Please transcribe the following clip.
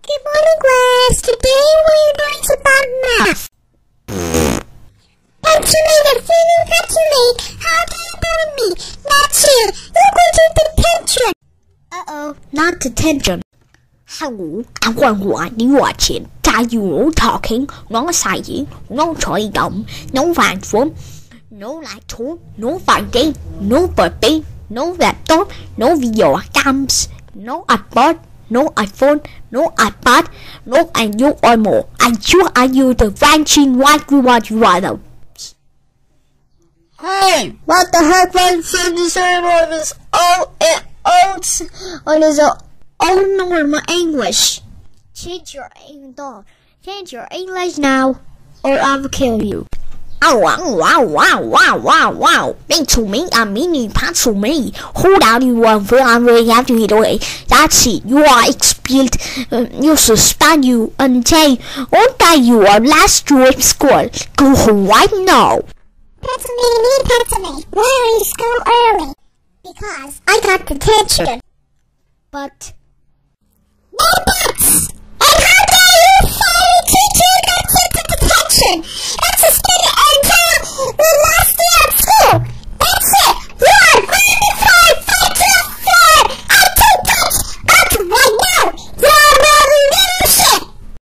Good morning, class. Today we're going to about math. Pencilmate, Pencilmate. How do you know me? That's it. You're going to detention. Uh-oh, not detention. Hello, I want what you watching. Are you talking? No saying, no choi động, no vàng phốn, no light thú, no Friday, no birthday, no laptop, no video games, no iPod, no iPhone, no iPad, no and you or more. And you are you the ranching what you want you rather. Hey, what the heck was the server on this on his own normal English? Change your English now, or I'll kill you. Oh wow. Pencilmate, a mini Pencilmate. Hold out you one for I'm really have to hit away. That's it. You are expelled. You suspend you until you are last year at school. Go home right now. Pencilmate, why are you school early? Because I got detention. But.